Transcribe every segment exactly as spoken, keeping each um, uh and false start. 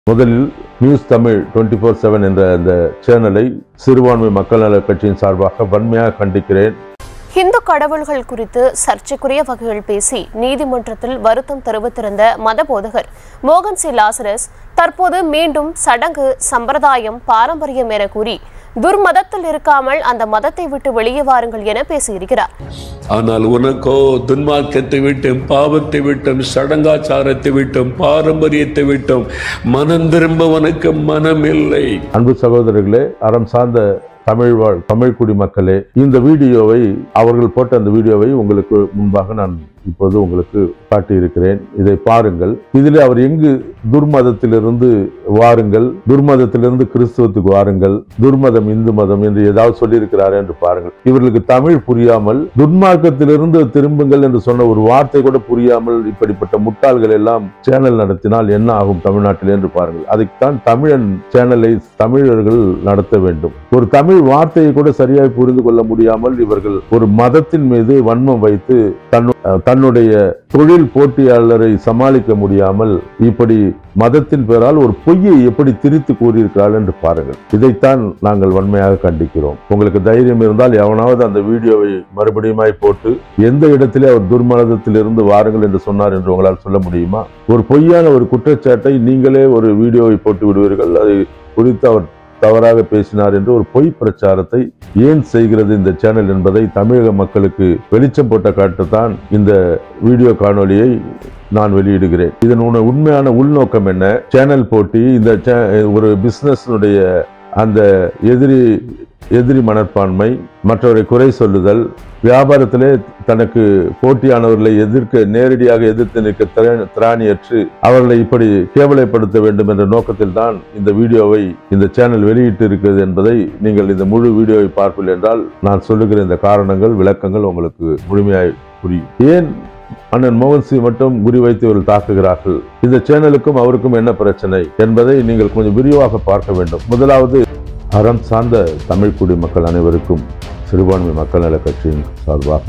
முதலில் News Tamil twenty four seven என்ற அந்த சேனலை சிறுபான்மை மக்கள் நல கட்சியின் சார்பாக வன்மையாக கண்டிக்கிறேன். இந்து கடவுள்கள் குறித்து சர்ச்சைக்குரிய வகையில் பேசி நீதிமன்றத்தில் வருத்தம் தெரிவித்திருந்த மதபோதகர் மோகன் சி லாசரஸ் தற்போது மீண்டும் சடங்கு, சம்பிரதாயம், பாரம்பரியம் என கூறி துர்மதத்தில் இருக்காமல் அந்த மதத்தை விட்டு வெளியே வாருங்கள் என பேசியிருக்கிறார். ஆனால் உனக்கோ துன்மார்க்கத்தை விட்டும், பாவத்தை விட்டும், சடங்காச்சாரத்தை விட்டும், பாரம்பரியத்தை விட்டும் மனம் திரும்ப உனக்கு மனமில்லை. அன்பு சகோதரர்களே, அறம் சார்ந்த தமிழ் வாழ் தமிழ் குடிமக்களே, இந்த வீடியோவை அவர்கள் போட்ட அந்த வீடியோவை உங்களுக்கு முன்பாக நான் இப்போது உங்களுக்கு காட்டியிருக்கிறேன். இதை பாருங்கள். இதில் அவர் எங்கு துர்மதத்திலிருந்து வாருங்கள், துர்மதத்திலிருந்து கிறிஸ்துவத்துக்கு வாருங்கள், துர்மதம் இந்து மதம் என்று ஏதாவது சொல்லியிருக்கிறார் என்று பாருங்கள். இவர்களுக்கு தமிழ் புரியாமல் துன்மார்க்கத்திலிருந்து திரும்புங்கள் என்று சொன்ன ஒரு வார்த்தை கூட புரியாமல் இப்படிப்பட்ட முட்டாள்கள் எல்லாம் சேனல் நடத்தினால் என்ன ஆகும் தமிழ்நாட்டில் என்று பாருங்கள். அதைத்தான் தமிழன் சேனலை தமிழர்கள் நடத்த வேண்டும். ஒரு தமிழ் வார்த்தையை கூட சரியாக புரிந்து கொள்ள முடியாமல் இவர்கள் ஒரு மதத்தின் மீது வன்மம் வைத்து தன்னுடைய தொழில் போட்டியாளரை சமாளிக்க முடியாமல் இப்படி மதத்தின் பெயரால் ஒரு பொய்யை எப்படி திரித்து கூறியிருக்கிறார்கள் என்று பாருங்கள். இதைத்தான் நாங்கள் வன்மையாக கண்டிக்கிறோம். உங்களுக்கு தைரியம் இருந்தால் எவனாவது அந்த வீடியோவை மறுபடியும் போட்டு எந்த இடத்திலே அவர் துர்மதத்தில் இருந்து வாருங்கள் என்று சொன்னார் என்று உங்களால் சொல்ல முடியுமா? ஒரு பொய்யான ஒரு குற்றச்சாட்டை நீங்களே ஒரு வீடியோவை போட்டு விடுவீர்கள். அதை குறித்து அவர் தவறாக பேசினார் என்று ஒரு பொய் பிரச்சாரத்தை ஏன் செய்கிறது இந்த சேனல் என்பதை தமிழக மக்களுக்கு வெளிச்சம் போட்ட காட்டத்தான் இந்த வீடியோ காணொலியை நான் வெளியிடுகிறேன். இதன் உண்மையான உள்நோக்கம் என்ன? சேனல் போட்டி, இந்த ஒரு பிசினஸ்னுடைய அந்த எதிரி எதிரி மனப்பான்மை, மற்றவரை குறை சொல்லுதல், வியாபாரத்திலே தனக்கு போட்டியானவர்களை எதிர்க்க நேரடியாக எதிர்த்து நிற்க திராணியற்று அவர்களை இப்படி கேவலைப்படுத்த வேண்டும் என்ற நோக்கத்தில் தான் இந்த வீடியோவை இந்த சேனல் வெளியிட்டு இருக்கிறது என்பதை நீங்கள் இந்த முழு வீடியோவை பார்ப்பீர்கள் என்றால் நான் சொல்லுகிற இந்த காரணங்கள், விளக்கங்கள் உங்களுக்கு முழுமையாய் புரியும். ஏன் அண்ணன் மோகன் சி மட்டும் குறி வைத்து இவர்கள் தாக்குகிறார்கள்? இந்த சேனலுக்கும் அவருக்கும் என்ன பிரச்சனை என்பதை நீங்கள் கொஞ்சம் விரிவாக பார்க்க வேண்டும். முதலாவது, அறம் சார்ந்த தமிழ் குடிமக்கள் அனைவருக்கும் சிறுபான்மை மக்கள் நல கட்சியின் சார்பாக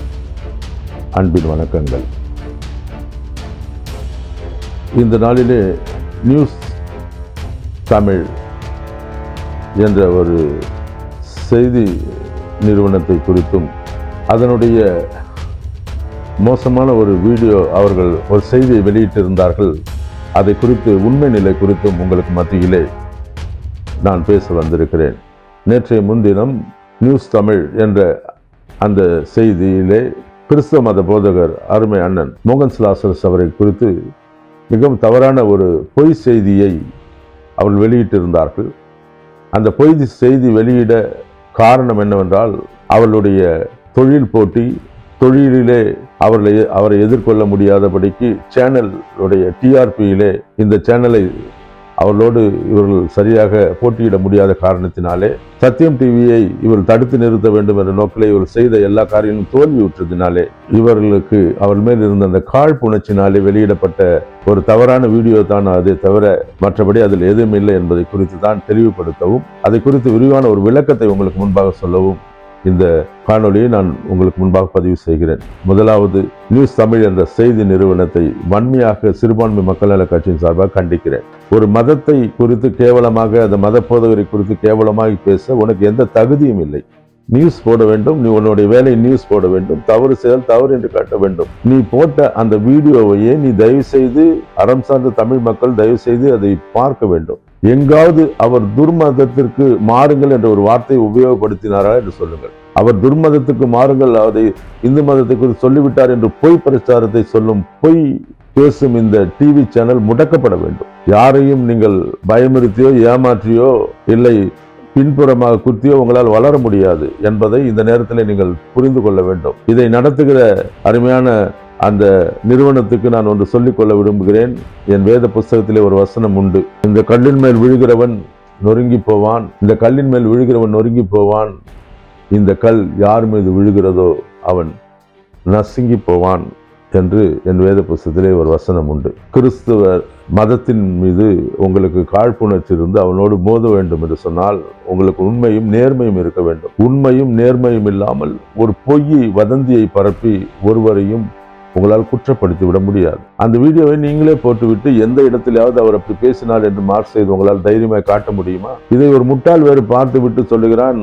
அன்பின் வணக்கங்கள். இந்த நாளிலே நியூஸ் தமிழ் என்ற ஒரு செய்தி நிறுவனத்தை குறித்தும் அதனுடைய மோசமான ஒரு வீடியோ அவர்கள் ஒரு செய்தியை வெளியிட்டிருந்தார்கள். அதை குறித்து உண்மை நிலை குறித்தும் உங்களுக்கு மத்தியிலே நான் பேச வந்திருக்கிறேன். நேற்றைய முன்தினம் நியூஸ் தமிழ் என்ற அந்த செய்தியிலே கிறிஸ்தவ மத போதகர் அருமை அண்ணன் மோகன் சி லாசரஸ் அவரை குறித்து மிகவும் தவறான ஒரு பொய் செய்தியை அவர்கள் வெளியிட்டிருந்தார்கள். அந்த பொய் செய்தி வெளியிட காரணம் என்னவென்றால், அவர்களுடைய தொழில் போட்டி, தொழிலிலே அவர்களை அவரை எதிர்கொள்ள முடியாதபடிக்கு சேனலுடைய டிஆர்பியிலே இந்த சேனலை அவர்களோடு இவர்கள் சரியாக போட்டியிட முடியாத காரணத்தினாலே சத்தியம் டிவியை இவர் தடுத்து நிறுத்த வேண்டும் என்ற நோக்கிலே இவர் செய்த எல்லா காரியங்களும் தோல்வியுற்றதினாலே இவர்களுக்கு அவர் மேல் இருந்த அந்த காழ்ப்புணர்ச்சினாலே வெளியிடப்பட்ட ஒரு தவறான வீடியோ தான் அதே தவிர மற்றபடி அதில் எதுவும் இல்லை என்பதை குறித்து தான் தெளிவுபடுத்தவும், அதை குறித்து விரிவான ஒரு விளக்கத்தை உங்களுக்கு முன்பாக சொல்லவும் இந்த காணொலியை நான் உங்களுக்கு முன்பாக பதிவு செய்கிறேன். முதலாவது, நியூஸ் தமிழ் என்ற செய்தி நிறுவனத்தை வன்மையாக சிறுபான்மை மக்கள் நல கட்சியின் சார்பாக கண்டிக்கிறேன். ஒரு மதத்தை குறித்து கேவலமாக, அந்த மத போதகரை குறித்து கேவலமாக பேச உனக்கு எந்த தகுதியும் இல்லை. நியூஸ் போட வேண்டும், நீ உன்னுடைய வேலையை நியூஸ் போட வேண்டும், தவறு செய்தால் தவறு என்று காட்ட வேண்டும். நீ போட்ட அந்த வீடியோவையே நீ தயவு செய்து, அறம் சார்ந்த தமிழ் மக்கள் தயவு செய்து அதை பார்க்க வேண்டும். எங்காவது அவர் துர்மதத்திற்கு மாறுங்கள் என்ற ஒரு வார்த்தையை உபயோகப்படுத்தினாரா என்று சொல்லுங்கள். அவர் துர்மதத்துக்கு மாறுங்கள், அதை இந்து மதத்தை குறித்து சொல்லிவிட்டார் என்று பொய் பிரச்சாரத்தை சொல்லும், பொய் பேசும் இந்த டிவி சேனல் முடக்கப்பட வேண்டும். யாரையும் நீங்கள் பயமுறுத்தியோ ஏமாற்றியோ இல்லை பின்புறமாக குத்தியோ உங்களால் வளர முடியாது என்பதை இந்த நேரத்தில் நீங்கள் புரிந்து கொள்ள வேண்டும். இதை நடத்துகிற அருமையான அந்த நிறுவனத்துக்கு நான் ஒன்று சொல்லிக் கொள்ள விரும்புகிறேன். என் வேத புஸ்தகத்திலே ஒரு வசனம் உண்டு. இந்த கல்லின் மேல் விழுகிறவன் நொறுங்கி போவான், இந்த கல்லின் மேல் விழுகிறவன் நொறுங்கி போவான், இந்த கல் யார் மீது விழுகிறதோ அவன் நசுங்கி போவான் என்று என் வேத புஸ்தகத்திலே ஒரு வசனம் உண்டு. கிறிஸ்துவ மதத்தின் மீது உங்களுக்கு காழ்ப்புணர்ச்சி இருந்து அவனோடு மோத வேண்டும் என்று சொன்னால் உங்களுக்கு உண்மையும் நேர்மையும் இருக்க வேண்டும். உண்மையும் நேர்மையும் இல்லாமல் ஒரு பொய்யை, வதந்தியை பரப்பி ஒருவரையும் உங்களால் குற்றப்படுத்தி விட முடியாது. அந்த வீடியோவை நீங்களே போட்டுவிட்டு எந்த இடத்திலாவது அவர் அப்படி பேசினார் என்று மார்க் செய்து உங்களால் தைரியமாய் காட்ட முடியுமா? இதை ஒரு முட்டாள் வேறு பார்த்து விட்டு சொல்லுகிறான்,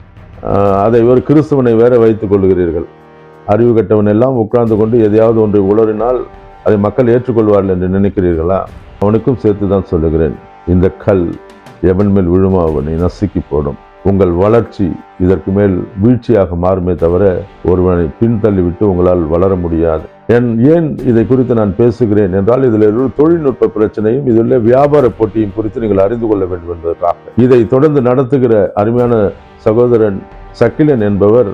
அதை ஒரு கிறிஸ்தவனை வேற வைத்துக் கொள்கிறீர்கள். அறிவு கட்டவன் எல்லாம் உட்கார்ந்து கொண்டு எதையாவது ஒன்றை உளறினால் அதை மக்கள் ஏற்றுக்கொள்வார்கள் என்று நினைக்கிறீர்களா? அவனுக்கும் சேர்த்து தான் சொல்லுகிறேன், இந்த கல் எவன் மேல் விழுமா அவனை நசுக்கி போடும். உங்கள் வளர்ச்சி இதற்கு மேல் வீழ்ச்சியாக மாறுமே தவிர ஒருவனை பின்தள்ளிவிட்டு உங்களால் வளர முடியாது. என் ஏன் இதை குறித்து நான் பேசுகிறேன் என்றால், இதில் ஒரு தொழில்நுட்ப பிரச்சனையும் இதில் வியாபார போட்டியும் குறித்து நீங்கள் அறிந்து கொள்ள வேண்டும் என்பதற்காக. இதை தொடர்ந்து நடத்துகிற அருமையான சகோதரன் சக்கிலன் என்பவர்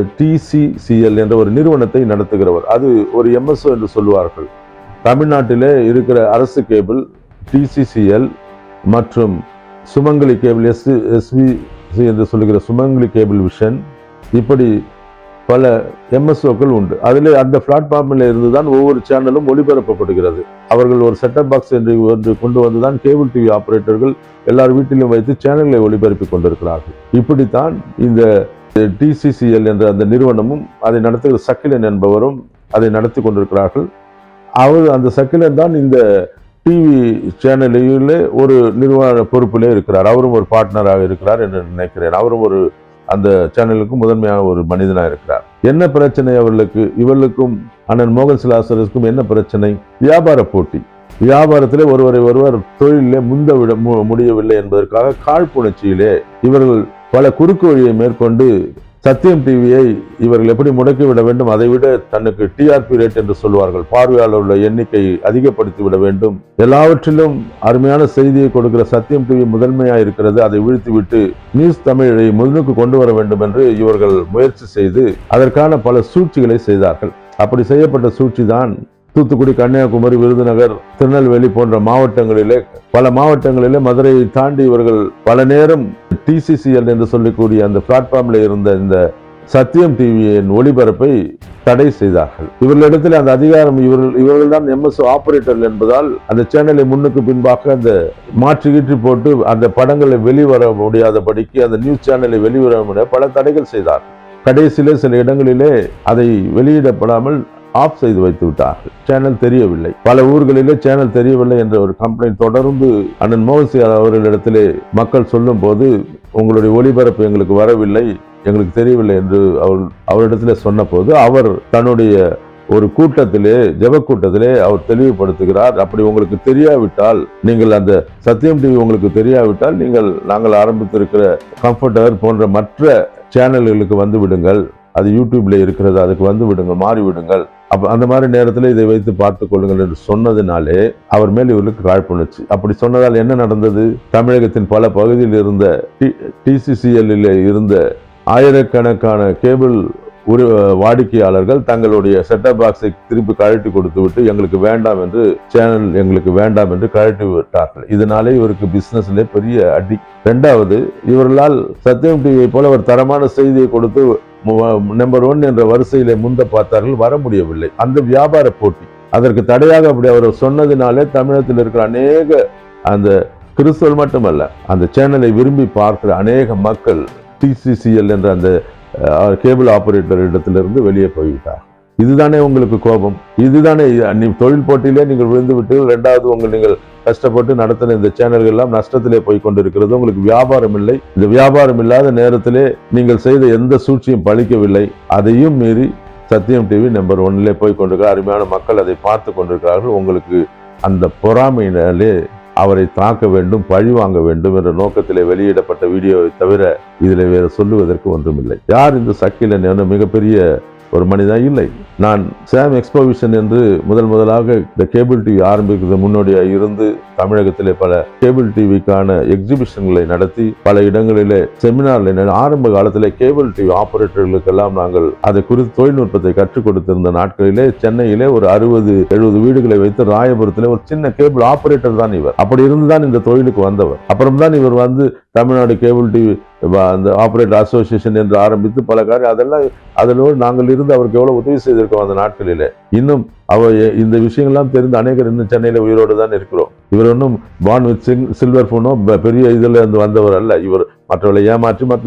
டிசிசிஎல் என்ற ஒரு நிறுவனத்தை நடத்துகிறவர். அது ஒரு எம்எஸ்ஓ என்று சொல்லுவார்கள். தமிழ்நாட்டிலே இருக்கிற அரசு கேபிள் டிசிசிஎல் மற்றும் சுமங்கலி கேபிள் எஸ் எஸ்வி என்று சொல்லுகிற சுமங்கலி கேபிள் விஷன், இப்படி பல எம்எஸ்ஓக்கள் உண்டு. அதில் அந்த பிளாட்ஃபார்மில் இருந்து தான் ஒவ்வொரு சேனலும் ஒளிபரப்பப்படுகிறது. அவர்கள் ஒரு செட்டப் பாக்ஸ் என்று ஒன்று கொண்டு வந்துதான் கேபிள் டிவி ஆபரேட்டர்கள் எல்லார் வீட்டிலும் வைத்து சேனல்களை ஒளிபரப்பி கொண்டிருக்கிறார்கள். இப்படித்தான் இந்த டிசிசிஎல் என்ற அந்த நிறுவனமும் அதை நடத்துகிற சக்கிலன் என்பவரும் அதை நடத்தி கொண்டிருக்கிறார்கள். அவர் அந்த சக்கிலன் தான் இந்த டிவி சேனலிலே ஒரு நிர்வாக பொறுப்பிலே இருக்கிறார். அவரும் ஒரு பார்ட்னராக இருக்கிறார் என்று நினைக்கிறேன். அவரும் ஒரு அந்த சேனலுக்கு முதன்மையான ஒரு மனிதனாக இருக்கிறார். என்ன பிரச்சனை அவர்களுக்கு? இவர்களுக்கும் அண்ணன் மோகன் சி லாசரஸுக்கும் என்ன பிரச்சனை? வியாபார போட்டி. வியாபாரத்திலே ஒருவரை ஒருவர் தொழிலே முந்த விட முடியவில்லை என்பதற்காக காழ்ப்புணர்ச்சியிலே இவர்கள் பல குறுக்கு வழியை மேற்கொண்டு சத்தியம் டிவியை இவர்கள் எப்படி முடக்கிவிட வேண்டும், அதை விட தனக்கு டிஆர்பி ரேட் என்று சொல்வார்கள், பார்வையாளர்களுடைய எண்ணிக்கை அதிகப்படுத்தி விட வேண்டும், எல்லாவற்றிலும் அருமையான செய்தியை கொடுக்கிற சத்தியம் டிவி முதன்மையாக இருக்கிறது, அதை வீழ்த்திவிட்டு நியூஸ் தமிழை முன்னுக்கு கொண்டு வர வேண்டும் என்று இவர்கள் முயற்சி செய்து அதற்கான பல சூழ்ச்சிகளை செய்தார்கள். அப்படி செய்யப்பட்ட சூழ்ச்சி தான் தூத்துக்குடி, கன்னியாகுமரி, விருதுநகர், திருநெல்வேலி போன்ற மாவட்டங்களிலே, பல மாவட்டங்களிலே மதுரையை தாண்டி இவர்கள் பல நேரம் டிசிசிஎல் என்று சொல்லக்கூடிய அந்த பிளாட்ஃபார்மில் இருந்த இந்த சத்தியம் டிவியின் ஒளிபரப்பை தடை செய்தார்கள். இவர்களிடத்தில் அந்த அதிகாரம், இவர்கள் இவர்கள் தான் எம்எஸ்ஓ ஆபரேட்டர்கள் என்பதால் அந்த சேனலை முன்னுக்கு பின்பாக அந்த மாற்றி கீற்றி போட்டு அந்த படங்களை வெளிவர முடியாதபடிக்கு, அந்த நியூஸ் சேனலை வெளிவர முடியாத பல தடைகள் செய்தார்கள். கடைசியிலே சில இடங்களிலே அதை வெளியிடப்படாமல் ஆஃப் செய்து வைத்து விட்டார்கள். சேனல் தெரியவில்லை. பல ஊர்களிலே சேனல் தெரியவில்லை என்ற ஒரு கம்ப்ளைண்ட் தொடர்ந்து அண்ணன் மோகன் சி அவர்களிடத்திலே மக்கள் சொல்லும் போது, உங்களுடைய ஒளிபரப்பு எங்களுக்கு வரவில்லை, எங்களுக்கு தெரியவில்லை என்று அவர் அவரிடத்திலே சொன்ன போது, அவர் தன்னுடைய ஒரு கூட்டத்திலே, ஜெப கூட்டத்திலே அவர் தெளிவுபடுத்துகிறார், அப்படி உங்களுக்கு தெரியாவிட்டால், நீங்கள் அந்த சத்தியம் டிவி உங்களுக்கு தெரியாவிட்டால், நீங்கள் நாங்கள் ஆரம்பித்திருக்கிற கம்ஃபர்டர் போன்ற மற்ற சேனல்களுக்கு வந்து விடுங்கள், அது யூடியூப்ல இருக்கிறது, அதுக்கு வந்து விடுங்கள், மாறி விடுங்கள், அப்ப அந்த மாதிரி நேரத்தில் இதை வைத்து பார்த்துக் கொள்ளுங்கள் என்று சொன்னதினாலே அவர் மேல் இவர்களுக்கு காழ்ப்புணர்ச்சி. அப்படி சொன்னதால் என்ன நடந்தது? தமிழகத்தின் பல பகுதியில் இருந்த டிசிசிஎல்லில் இருந்த ஆயிரக்கணக்கான கேபிள் ஒரு வாடிக்கையாளர்கள் தங்களுடைய செட்டப் பாக்ஸை திருப்பி கழட்டி கொடுத்து விட்டு, எங்களுக்கு வேண்டாம் என்று, சேனல் எங்களுக்கு வேண்டாம் என்று கழட்டி விட்டார்கள். இதனாலே இவருக்கு பிசினஸ்ல பெரிய அடி. இரண்டாவது, இவர்களால் சத்தியம் டிவியை போல ஒரு தரமான செய்தியை கொடுத்து நம்பர் ஒன் என்ற வரிசையிலே முந்த பார்த்தார்கள், வர முடியவில்லை. அந்த வியாபார போட்டி அதற்கு தடையாக அப்படி அவர் சொன்னதினாலே தமிழகத்தில் இருக்கிற அநேக, அந்த கிறிஸ்தவர்கள் மட்டுமல்ல, அந்த சேனலை விரும்பி பார்க்கிற அநேக மக்கள் டிசிசிஎல் என்ற அந்த கேபிள் ஆபரேட்டர் இடத்திலிருந்து வெளியே போய்விட்டார். இதுதானே உங்களுக்கு கோபம்? இதுதானே தொழில் போட்டியிலே நீங்கள் விழுந்து விட்டு, இரண்டாவது உங்கள் நீங்கள் கஷ்டப்பட்டு நடத்தின இந்த சேனல்கள் எல்லாம் நஷ்டத்திலே போய் கொண்டிருக்கிறது. உங்களுக்கு வியாபாரம் இல்லை. இந்த வியாபாரம் இல்லாத நேரத்திலே நீங்கள் செய்த எந்த சூழ்ச்சியும் பலிக்கவில்லை. அதையும் மீறி சத்தியம் டிவி நம்பர் ஒன்னிலே போய் கொண்டிருக்கிற அருமையான மக்கள் அதை பார்த்து கொண்டிருக்கிறார்கள். உங்களுக்கு அந்த பொறாமையினாலே அவரை தாக்க வேண்டும், பழி வாங்க வேண்டும் என்ற நோக்கத்திலே வெளியிடப்பட்ட வீடியோவை தவிர இதில் வேறு சொல்லுவதற்கு ஒன்றுமில்லை. யார் இந்த சக்கிலன்? என மிகப்பெரிய ஒரு மனிதன் இல்லை. நான் சாம் எக்ஸ்போவிஷன் என்று முதல் முதலாக இந்த கேபிள் டிவி ஆரம்பிக்கிறது முன்னோடியாக இருந்து தமிழகத்திலே பல கேபிள் டிவிக்கான எக்ஸிபிஷன்களை நடத்தி பல இடங்களிலே செமினார்ல ஆரம்ப காலத்திலே கேபிள் டிவி ஆபரேட்டர்களுக்கெல்லாம் நாங்கள் அதை குறித்து தொழில்நுட்பத்தை கற்றுக் கொடுத்திருந்த நாட்களிலே சென்னையிலே ஒரு அறுபது எழுபது வீடுகளை வைத்து ராயபுரத்திலே ஒரு சின்ன கேபிள் ஆபரேட்டர் தான் இவர். அப்படி இருந்துதான் இந்த தொழிலுக்கு வந்தவர். அப்புறம் தான் இவர் வந்து தமிழ்நாடு கேபிள் டிவி அந்த ஆபரேட்டர் அசோசியேஷன் என்று ஆரம்பித்து பல காரியம் அதெல்லாம் அதனோடு நாங்கள் இருந்து அவருக்கு எவ்வளவு உதவி செய்திருக்கோம் அந்த நாட்களிலே. இன்னும் அவர் இந்த விஷயங்கள்லாம் தெரிந்து அநேகர் இன்னும் சென்னையில உயிரோடு தான் இருக்கிறோம். இவர் ஒன்றும் பான் வித் சில்வர் போனோ பெரிய இதுல இருந்து வந்தவர் அல்ல. இவர் மற்றவர்களை ஏமாற்றி மற்ற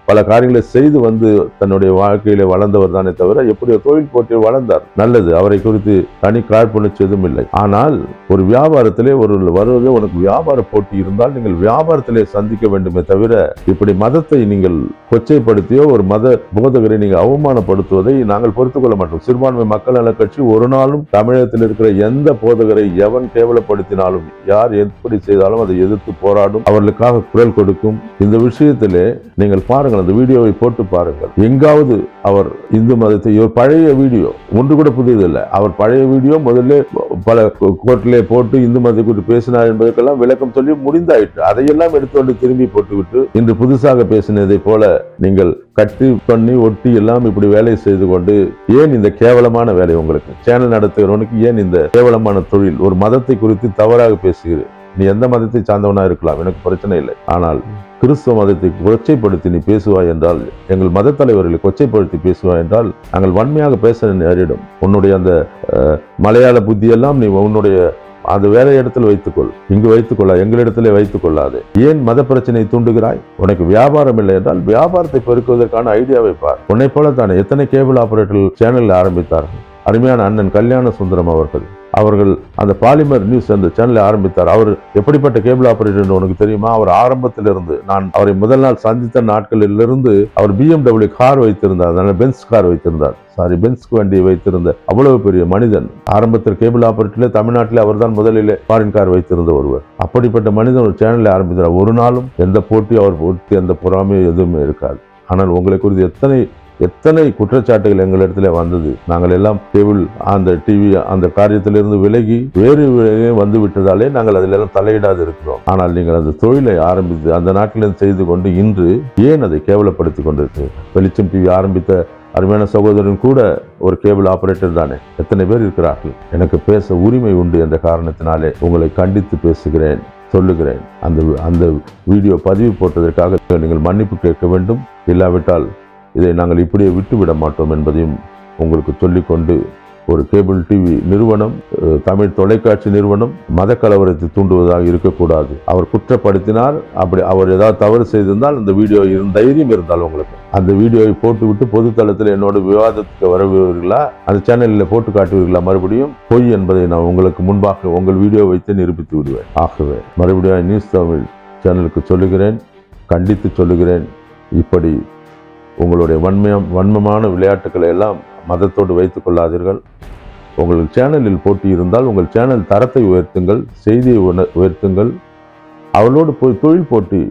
பல காரியங்களை செய்து வந்து தன்னுடைய வாழ்க்கையில வளர்ந்தவர் தானே தவிர எப்படி தொழில் போட்டியில் வளர்ந்தார். நல்லது, அவரை குறித்து தனி காழ்ப்புணர்ச்சி எதுவும் இல்லை. ஆனால் ஒரு வியாபாரத்திலே ஒரு வருவதே உனக்கு வியாபார போட்டி இருந்தால் நீங்கள் வியாபாரத்திலே சந்திக்க வேண்டுமே தவிர இப்படி மதத்தை நீங்கள் கொச்சைப்படுத்தியோ ஒரு மத போதகரை நீங்கள் அவமானப்படுத்துவதை நாங்கள் பொறுத்துக் கொள்ள மாட்டோம். சிறுபான்மை மக்கள் நல கட்சி ஒரு நாளும் தமிழகத்தில் இருக்கிற எந்த போதகரை எவன் கேவலப்படுத்தினாலும் யார் எப்படி செய்தாலும் அதை எதிர்த்து போராடும், அவர்களுக்காக குரல் கொடுக்கும். இந்த விஷயத்திலே நீங்கள் பாருங்கள், அந்த வீடியோவை போட்டு பாருங்கள். எங்காவது அவர் இந்து மதத்தை, பழைய வீடியோ ஒன்று கூட புதியது இல்லை, அவர் பழைய வீடியோ முதல்ல பல கோர்ட்டிலே போட்டு இந்து மதத்தை குறித்து பேசினார் என்பதற்கெல்லாம் விளக்கம் சொல்லி முடிந்தாயிற்று. அதையெல்லாம் எடுத்துக்கொண்டு திரும்பி போட்டுவிட்டு இன்று புதுசாக பேசினதை போல நீங்கள் கட்டி பண்ணி ஒட்டி எல்லாம் இப்படி வேலை செய்து கொண்டு ஏன் இந்த கேவலமான வேலை? உங்களுக்கு சேனல் நடத்துகிறவனுக்கு ஏன் இந்த கேவலமான தொழில்? ஒரு மதத்தை குறித்து தவறாக பேசுகிறேன். நீ எந்த மதத்தை சார்ந்தவனா இருக்கலாம், எனக்கு பிரச்சனை இல்லை. ஆனால் கிறிஸ்துவ மதத்தை கொச்சைப்படுத்தி நீ பேசுவாய் என்றால், எங்கள் மத தலைவர்களை கொச்சைப்படுத்தி பேசுவாய் என்றால் நாங்கள் வன்மையாக பேச நேரிடும். உன்னுடைய அந்த மலையாள புத்தியெல்லாம் நீ உன்னுடைய அந்த வேலை இடத்தில் வைத்துக்கொள், இங்கு வைத்துக்கொள்ள, எங்களிடத்திலே வைத்துக் கொள்ளாது. ஏன் மத பிரச்சனை தூண்டுகிறாய்? உனக்கு வியாபாரம் இல்லை என்றால் வியாபாரத்தை பெருக்குவதற்கான ஐடியாவை பார். உன்னை போல தானே எத்தனை கேபிள் ஆபரேட்டர்கள் சேனல் ஆரம்பித்தார்கள். அருமையான அண்ணன் கல்யாண சுந்தரம் அவர்கள் அவர்கள் அந்த பாலிமர் நியூஸ் அந்த சேனலை ஆரம்பித்தார். அவர் எப்படிப்பட்ட கேபிள் ஆபரேட்டர் உனக்கு தெரியுமா? அவர் ஆரம்பத்திலிருந்து, நான் அவரை முதல் நாள் சந்தித்த நாட்களிலிருந்து அவர் பிஎம்டபிள்யூ கார் வைத்திருந்தார், அதனால பென்ஸ் கார் வைத்திருந்தார், சாரி பென்ஸ் வண்டியை வைத்திருந்த அவ்வளவு பெரிய மனிதன். ஆரம்பத்தில் கேபிள் ஆபரேட்டர்ல தமிழ்நாட்டில் அவர் தான் முதலிலே ஃபாரின் கார் வைத்திருந்த ஒருவர். அப்படிப்பட்ட மனிதன் ஒரு சேனலை ஆரம்பித்தார். ஒரு நாளும் எந்த போட்டி அவர் போட்டி அந்த பொறாமையும் எதுவுமே இருக்காது. ஆனால் உங்களை குறித்து எத்தனை எத்தனை குற்றச்சாட்டுகள் எங்களிடத்துல வந்தது. நாங்கள் எல்லாம் கேபிள் அந்த டிவி அந்த காரியத்திலிருந்து விலகி வேறு வந்து விட்டதாலே நாங்கள் அதில் எல்லாம் தலையிடாது இருக்கிறோம். ஆனால் நீங்கள் அந்த தொழிலை ஆரம்பித்து அந்த நாட்டிலிருந்து செய்து கொண்டு இன்று ஏன் அதை கேவலப்படுத்தி கொண்டிருக்கு? வெளிச்சம் டிவி ஆரம்பித்த அருமையான சகோதரன் கூட ஒரு கேபிள் ஆபரேட்டர் தானே. எத்தனை பேர் இருக்கிறார்கள்? எனக்கு பேச உரிமை உண்டு என்ற காரணத்தினாலே உங்களை கண்டித்து பேசுகிறேன், சொல்லுகிறேன். அந்த அந்த வீடியோ பதிவு போட்டதற்காக நீங்கள் மன்னிப்பு கேட்க வேண்டும். இல்லாவிட்டால் இதை நாங்கள் இப்படியே விட்டுவிட மாட்டோம் என்பதையும் உங்களுக்கு சொல்லிக்கொண்டு, ஒரு கேபிள் டிவி நிறுவனம், தமிழ் தொலைக்காட்சி நிறுவனம் மத கலவரத்தை தூண்டுவதாக இருக்கக்கூடாது. அவர் குற்றப்படுத்தினார், அப்படி அவர் ஏதாவது தவறு செய்திருந்தால் அந்த வீடியோ தைரியம் இருந்தால் உங்களுக்கு அந்த வீடியோவை போட்டுவிட்டு பொதுத்தளத்தில் என்னோட விவாதத்துக்கு வருவீர்களா? அந்த சேனலில் போட்டு காட்டுவீர்களா? மறுபடியும் பொய் என்பதை நான் உங்களுக்கு முன்பாக உங்கள் வீடியோ வைத்து நிரூபித்து விடுவேன். ஆகவே மறுபடியும் நியூஸ் தமிழ் சேனலுக்கு சொல்லுகிறேன், கண்டித்து சொல்லுகிறேன். இப்படி உங்களுடைய வன்மையம் வன்மமான விளையாட்டுக்களை எல்லாம் மதத்தோடு வைத்துக் கொள்ளாதீர்கள். உங்களுக்கு சேனலில் போட்டி இருந்தால் உங்கள் சேனல் தரத்தை உயர்த்துங்கள், செய்தியை உயர்த்துங்கள். அவளோடு போய் தொழில் போட்டி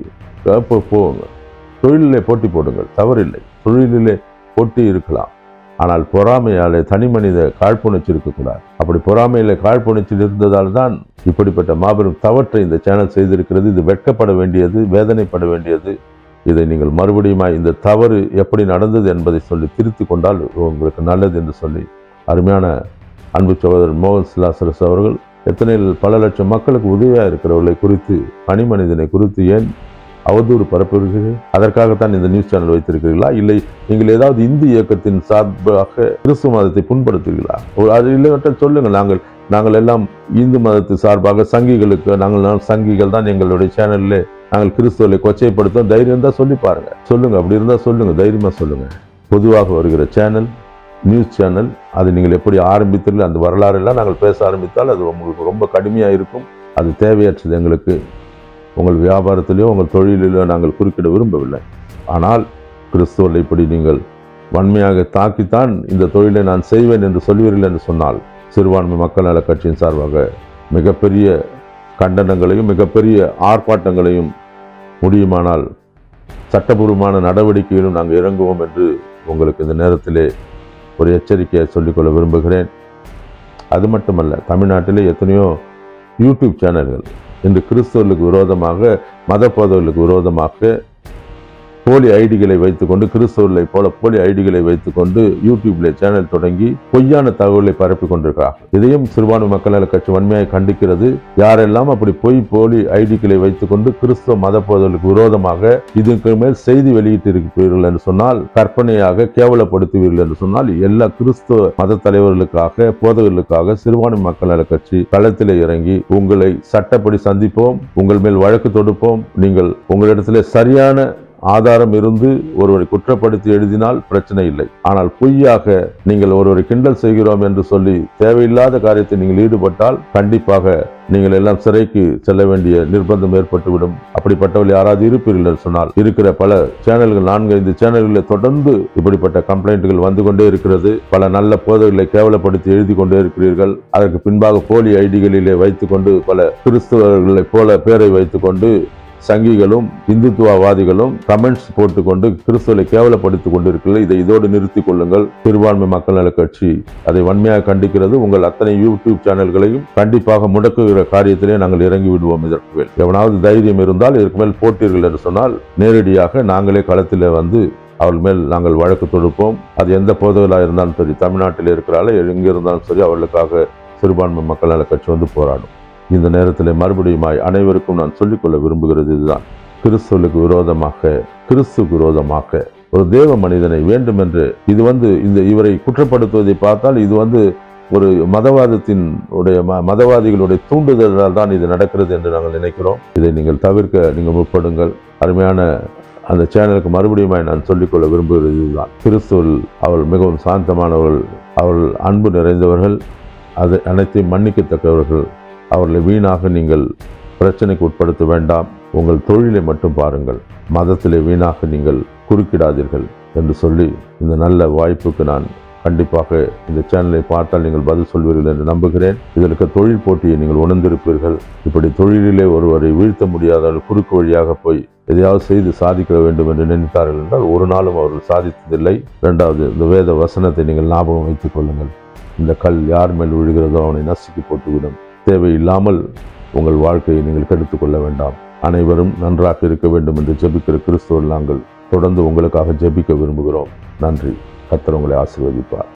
போங்க, தொழிலிலே போட்டி போடுங்கள், தவறில்லை. தொழிலிலே போட்டி இருக்கலாம், ஆனால் பொறாமையாலே தனி மனித காழ்ப்புணர்ச்சி இருக்கக்கூடாது. அப்படி பொறாமையில காழ்ப்புணர்ச்சியில் இருந்ததால் தான் இப்படிப்பட்ட மாபெரும் தவற்றை இந்த சேனல் செய்திருக்கிறது. இது வெட்கப்பட வேண்டியது, வேதனைப்பட வேண்டியது. இதை நீங்கள் மறுபடியும் இந்த தவறு எப்படி நடந்தது என்பதை சொல்லி திருத்தி கொண்டால் உங்களுக்கு நல்லது என்று சொல்லி, அருமையான அன்பு சகோதரர் மோகன் லாசரஸ் அவர்கள் எத்தனை பல லட்சம் மக்களுக்கு உதவியாக இருக்கிறவர்களை குறித்து, தனி மனிதனை குறித்து ஏன் அவதூறு பரப்புகிறீர்கள்? அதற்காகத்தான் இந்த நியூஸ் சேனல் வைத்திருக்கிறீர்களா? இல்லை நீங்கள் ஏதாவது இந்து இயக்கத்தின் சார்பாக கிறிஸ்துவ மதத்தை புண்படுத்துகிறீர்களா? அது இல்லைவற்றால் சொல்லுங்கள். நாங்கள் நாங்கள் எல்லாம் இந்து மதத்து சார்பாக சங்கிகளுக்கு, நாங்கள் சங்கிகள் தான் எங்களுடைய சேனலில் நாங்கள் கிறிஸ்துவரை கொச்சைப்படுத்தோம். தைரியம் தான் சொல்லி பாருங்க, சொல்லுங்க. அப்படி இருந்தால் சொல்லுங்க, தைரியமா சொல்லுங்க. பொதுவாக வருகிற சேனல், நியூஸ் சேனல், அதை நீங்கள் எப்படி ஆரம்பித்தீர்கள் அந்த வரலாறு எல்லாம் நாங்கள் பேச ஆரம்பித்தால் அது உங்களுக்கு ரொம்ப கடுமையாக இருக்கும். அது தேவையற்றது எங்களுக்கு. உங்கள் வியாபாரத்திலேயோ உங்கள் தொழிலிலோ நாங்கள் குறுக்கிட விரும்பவில்லை. ஆனால் கிறிஸ்துவரை இப்படி நீங்கள் வன்மையாக தாக்கித்தான் இந்த தொழிலை நான் செய்வேன் என்று சொல்வீர்கள் என்று சொன்னால், சிறுபான்மை மக்கள் நல கட்சியின் சார்பாக மிகப்பெரிய கண்டனங்களையும் மிகப்பெரிய ஆர்ப்பாட்டங்களையும், முடியுமானால் சட்டபூர்வமான நடவடிக்கையிலும் நாங்கள் இறங்குவோம் என்று உங்களுக்கு இந்த நேரத்திலே ஒரு எச்சரிக்கையை சொல்லிக்கொள்ள விரும்புகிறேன். அது மட்டுமல்ல, தமிழ்நாட்டிலே எத்தனையோ யூடியூப் சேனல்கள் இன்று கிறிஸ்தவர்களுக்கு விரோதமாக, மத போதவர்களுக்கு விரோதமாக போலி ஐடிகளை வைத்துக்கொண்டு, கிறிஸ்தவர்களை போல போலி ஐடிகளை வைத்துக்கொண்டு யூடியூப்ல சேனல் தொடங்கி பொய்யான தகவலை பரப்பி கொண்டிருக்கிறார்கள். இதையும் சிறுபான்மை மக்கள் நல கட்சி வன்மையாக கண்டிக்கிறது. யாரெல்லாம் அப்படி பொய் போலி ஐடிகளை வைத்துக்கொண்டு கிறிஸ்தவ மத போதவர்களுக்கு விரோதமாக இதுக்கு மேல் செய்தி வெளியிட்டு இருக்கிறீர்கள் என்று சொன்னால், கற்பனையாக கேவலப்படுத்துவீர்கள் என்று சொன்னால், எல்லா கிறிஸ்தவ மத தலைவர்களுக்காக, போதவர்களுக்காக சிறுபான்மை மக்கள் நல கட்சி களத்திலே இறங்கி உங்களை சட்டப்படி சந்திப்போம், உங்கள் மேல் வழக்கு தொடுப்போம். நீங்கள் உங்களிடத்திலே சரியான ஆதாரம் இருந்து ஒருவரை குற்றப்படுத்தி எழுதினால் பிரச்சனை இல்லை. ஆனால் பொய்யாக நீங்கள் ஒருவரை கிண்டல் செய்கிறோம் என்று சொல்லி தேவையில்லாத காரியத்தை நீங்கள் ஈடுபட்டால் கண்டிப்பாக நீங்கள் எல்லாம் சிறைக்கு செல்ல வேண்டிய நிர்பந்தம் ஏற்பட்டுவிடும். அப்படிப்பட்டவர்கள் யாராவது இருப்பீர்கள் என்று சொன்னால், இருக்கிற பல சேனல்கள், நான்கு ஐந்து சேனல்களில் தொடர்ந்து இப்படிப்பட்ட கம்ப்ளைண்ட்டுகள் வந்து கொண்டே இருக்கிறது. பல நல்ல போதகர்களை கேவலப்படுத்தி எழுதி கொண்டே இருக்கிறீர்கள். அதற்கு பின்பாக போலி ஐடிகளிலே வைத்துக் கொண்டு பல கிறிஸ்தவர்களை போல பேரை வைத்துக் கொண்டு சங்கிகளும் இந்துத்துவவாதிகளும் கமெண்ட்ஸ் போட்டுக்கொண்டு கிறிஸ்துவை கேவலப்படுத்திக் கொண்டிருக்கிறது. இதை இதோடு நிறுத்திக் கொள்ளுங்கள். சிறுபான்மை மக்கள் நல கட்சி அதை வன்மையாக கண்டிக்கிறது. உங்கள் அத்தனை யூடியூப் சேனல்களையும் கண்டிப்பாக முடக்குகிற காரியத்திலே நாங்கள் இறங்கி விடுவோம். இதற்கு மேல் எவனாவது தைரியம் இருந்தால் இதற்கு மேல் போட்டீர்கள் என்று சொன்னால் நேரடியாக நாங்களே களத்திலே வந்து அவர்கள் மேல் நாங்கள் வழக்கு தொடுப்போம். அது எந்த போதகர்களாக இருந்தாலும் சரி, தமிழ்நாட்டில் இருக்கிறால எங்கே இருந்தாலும் சரி, அவர்களுக்காக சிறுபான்மை மக்கள் நல கட்சி வந்து போராடும். இந்த நேரத்தில் மறுபடியுமாய் அனைவருக்கும் நான் சொல்லிக்கொள்ள விரும்புகிறது இதுதான். கிறிஸ்துவுக்கு விரோதமாக, கிறிஸ்துவுக்கு விரோதமாக ஒரு தேவ மனிதனை வேண்டுமென்று இது வந்து இந்த இவரை குற்றப்படுத்துவதை பார்த்தால் இது வந்து ஒரு மதவாதத்தின் உடைய மதவாதிகளுடைய தூண்டுதலால் தான் இது நடக்கிறது என்று நாங்கள் நினைக்கிறோம். இதை நீங்கள் தவிர்க்க நீங்கள் முற்படுங்கள். அருமையான அந்த சேனலுக்கு மறுபடியுமாய் நான் சொல்லிக்கொள்ள விரும்புகிறது இதுதான். கிறிஸ்துவில் அவர்கள் மிகவும் சாந்தமானவர்கள், அவர்கள் அன்பு நிறைந்தவர்கள், அதை அனைத்தையும் மன்னிக்கத்தக்கவர்கள். அவர்களை வீணாக நீங்கள் பிரச்சனைக்கு உட்படுத்த வேண்டாம். உங்கள் தொழிலை மட்டும் பாருங்கள். மதத்திலே வீணாக நீங்கள் குறுக்கிடாதீர்கள் என்று சொல்லி இந்த நல்ல வாய்ப்புக்கு நான் கண்டிப்பாக இந்த சேனலை பார்த்தால் நீங்கள் பதில் சொல்வீர்கள் என்று நம்புகிறேன். இதற்கு தொழில் போட்டியை நீங்கள் உணர்ந்திருப்பீர்கள். இப்படி தொழிலிலே ஒருவரை வீழ்த்த முடியாதவர்கள் குறுக்கு வழியாக போய் எதையாவது செய்து சாதிக்க வேண்டும் என்று நினைத்தார்கள் என்றால் ஒரு நாளும் அவர்கள் சாதித்ததில்லை. இரண்டாவது, இந்த வேத வசனத்தை நீங்கள் ஞாபகம் வைத்துக் கொள்ளுங்கள். இந்த கல் யார் மேல் விழுகிறதோ அவனை நசுக்கி போட்டுவிடும். தேவையில்லாமல் உங்கள் வாழ்க்கையை நீங்கள் கெடுத்துக் கொள்ள வேண்டாம். அனைவரும் நன்றாக இருக்க வேண்டும் என்று ஜெபிக்கிற கிறிஸ்துவர்கள் நாங்கள் தொடர்ந்து உங்களுக்காக ஜெபிக்க விரும்புகிறோம். நன்றி. கர்த்தர் உங்களை ஆசீர்வதிப்பார்.